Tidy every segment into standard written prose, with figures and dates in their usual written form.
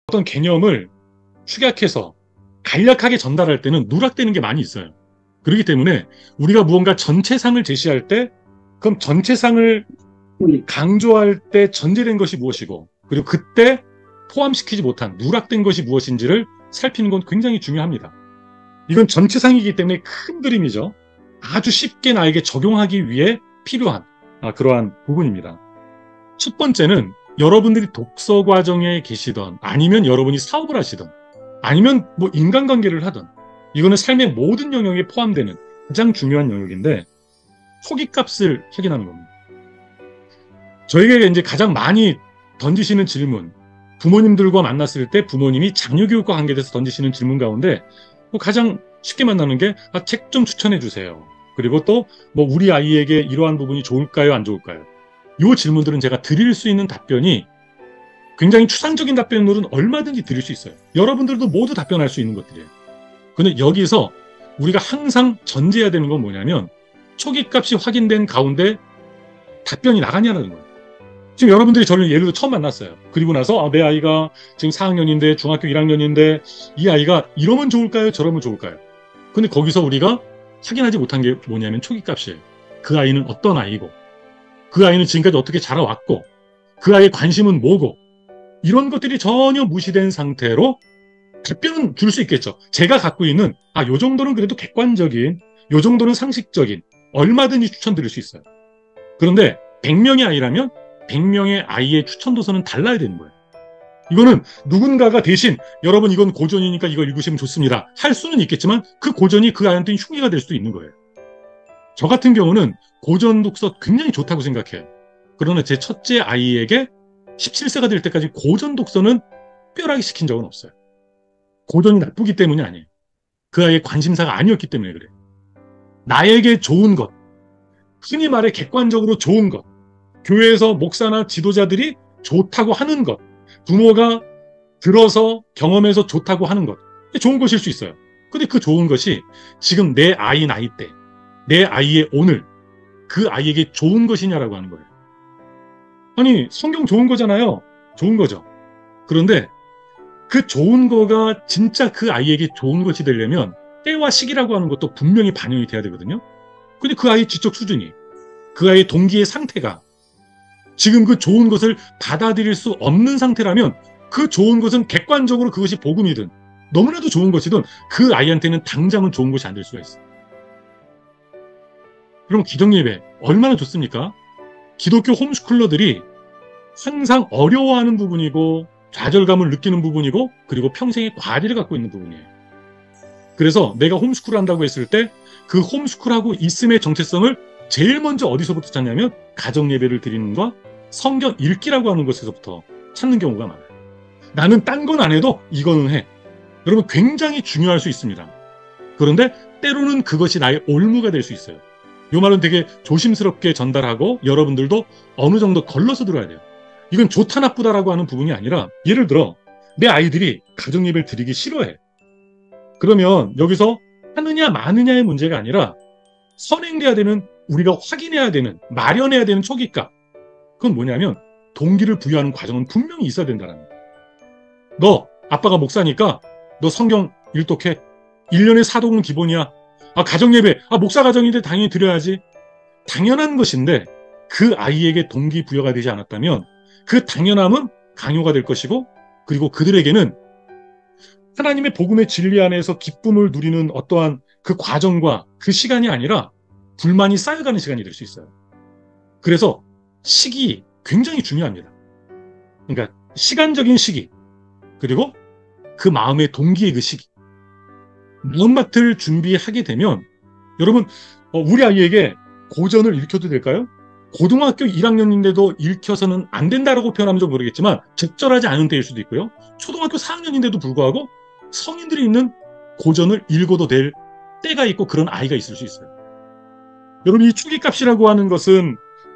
어떤 개념을 축약해서 간략하게 전달할 때는 누락되는 게 많이 있어요. 그렇기 때문에 우리가 무언가 전체상을 제시할 때 그럼 전체상을 강조할 때 전제된 것이 무엇이고 그리고 그때 포함시키지 못한 누락된 것이 무엇인지를 살피는 건 굉장히 중요합니다. 이건 전체상이기 때문에 큰 그림이죠. 아주 쉽게 나에게 적용하기 위해 필요한 그러한 부분입니다. 첫 번째는 여러분들이 독서 과정에 계시던 아니면 여러분이 사업을 하시던 아니면 뭐 인간관계를 하던 이거는 삶의 모든 영역에 포함되는 가장 중요한 영역인데 초기값을 확인하는 겁니다. 저에게 이제 가장 많이 던지시는 질문, 부모님들과 만났을 때 부모님이 자녀교육과 관계돼서 던지시는 질문 가운데 뭐 가장 쉽게 만나는 게 책 좀 추천해 주세요. 그리고 또 뭐 우리 아이에게 이러한 부분이 좋을까요, 안 좋을까요? 이 질문들은 제가 드릴 수 있는 답변이 굉장히 추상적인 답변으로는 얼마든지 드릴 수 있어요. 여러분들도 모두 답변할 수 있는 것들이에요. 근데 여기서 우리가 항상 전제해야 되는 건 뭐냐면 초기값이 확인된 가운데 답변이 나가냐는 거예요. 지금 여러분들이 저를 예를 들어 처음 만났어요. 그리고 나서 내 아이가 지금 4학년인데 중학교 1학년인데 이 아이가 이러면 좋을까요? 저러면 좋을까요? 근데 거기서 우리가 확인하지 못한 게 뭐냐면 초기값이에요. 그 아이는 어떤 아이고 그 아이는 지금까지 어떻게 자라왔고 그 아이의 관심은 뭐고 이런 것들이 전혀 무시된 상태로 답변은 줄 수 있겠죠. 제가 갖고 있는 요 정도는 그래도 객관적인 요 정도는 상식적인 얼마든지 추천드릴 수 있어요. 그런데 100명의 아이라면 100명의 아이의 추천 도서는 달라야 되는 거예요. 이거는 누군가가 대신 여러분 이건 고전이니까 이걸 읽으시면 좋습니다 할 수는 있겠지만 그 고전이 그 아이한테는 흉기가 될 수도 있는 거예요. 저 같은 경우는 고전 독서 굉장히 좋다고 생각해요. 그러나 제 첫째 아이에게 17세가 될 때까지 고전 독서는 특별하게 시킨 적은 없어요. 고전이 나쁘기 때문이 아니에요. 그 아이의 관심사가 아니었기 때문에 그래요. 나에게 좋은 것, 흔히 말해 객관적으로 좋은 것, 교회에서 목사나 지도자들이 좋다고 하는 것, 부모가 들어서 경험해서 좋다고 하는 것, 좋은 것일 수 있어요. 근데 그 좋은 것이 지금 내 아이 나이 때, 내 아이의 오늘, 그 아이에게 좋은 것이냐라고 하는 거예요. 아니, 성경 좋은 거잖아요. 좋은 거죠. 그런데 그 좋은 거가 진짜 그 아이에게 좋은 것이 되려면 때와 시기라고 하는 것도 분명히 반영이 돼야 되거든요. 근데 그 아이의 지적 수준이, 그 아이의 동기의 상태가 지금 그 좋은 것을 받아들일 수 없는 상태라면 그 좋은 것은 객관적으로 그것이 복음이든 너무나도 좋은 것이든 그 아이한테는 당장은 좋은 것이 안 될 수가 있어요. 그럼 기독예배 얼마나 좋습니까? 기독교 홈스쿨러들이 항상 어려워하는 부분이고 좌절감을 느끼는 부분이고 그리고 평생의 과제를 갖고 있는 부분이에요. 그래서 내가 홈스쿨을 한다고 했을 때 그 홈스쿨하고 있음의 정체성을 제일 먼저 어디서부터 찾냐면 가정예배를 드리는 것, 성경 읽기라고 하는 것에서부터 찾는 경우가 많아요. 나는 딴 건 안 해도 이거는 해. 여러분 굉장히 중요할 수 있습니다. 그런데 때로는 그것이 나의 올무가 될 수 있어요. 이 말은 되게 조심스럽게 전달하고 여러분들도 어느 정도 걸러서 들어야 돼요. 이건 좋다 나쁘다라고 하는 부분이 아니라 예를 들어 내 아이들이 가정예배를 드리기 싫어해. 그러면 여기서 하느냐 마느냐의 문제가 아니라 선행돼야 되는 우리가 확인해야 되는 마련해야 되는 초기값. 그건 뭐냐면 동기를 부여하는 과정은 분명히 있어야 된다는 거예요. 너 아빠가 목사니까 너 성경 일독해. 1년에 사독은 기본이야. 가정예배. 목사 가정인데 당연히 드려야지. 당연한 것인데 그 아이에게 동기 부여가 되지 않았다면 그 당연함은 강요가 될 것이고 그리고 그들에게는 하나님의 복음의 진리 안에서 기쁨을 누리는 어떠한 그 과정과 그 시간이 아니라 불만이 쌓여가는 시간이 될 수 있어요. 그래서 시기 굉장히 중요합니다. 그러니까 시간적인 시기 그리고 그 마음의 동기의 그 시기 마음밭을 준비하게 되면 여러분 우리 아이에게 고전을 읽혀도 될까요? 고등학교 1학년인데도 읽혀서는 안 된다라고 표현하면 좀 모르겠지만 적절하지 않은 때일 수도 있고요. 초등학교 4학년인데도 불구하고 성인들이 있는 고전을 읽어도 될 때가 있고 그런 아이가 있을 수 있어요. 여러분 이 초기값이라고 하는 것은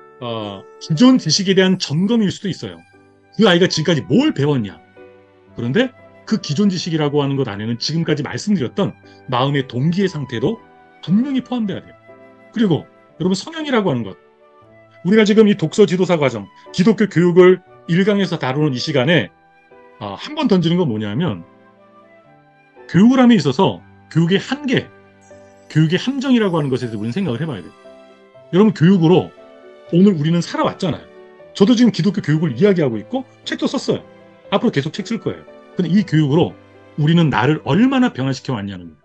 기존 지식에 대한 점검일 수도 있어요. 그 아이가 지금까지 뭘 배웠냐. 그런데 그 기존 지식이라고 하는 것 안에는 지금까지 말씀드렸던 마음의 동기의 상태도 분명히 포함돼야 돼요. 그리고 여러분 성향이라고 하는 것. 우리가 지금 이 독서 지도사 과정, 기독교 교육을 1강에서 다루는 이 시간에 한 번 던지는 건 뭐냐면 교육을 함에 있어서 교육의 한계, 교육의 함정이라고 하는 것에 대해서 우리는 생각을 해봐야 돼요. 여러분 교육으로 오늘 우리는 살아왔잖아요. 저도 지금 기독교 교육을 이야기하고 있고 책도 썼어요. 앞으로 계속 책 쓸 거예요. 근데 이 교육으로 우리는 나를 얼마나 변화시켜 왔냐는 거예요.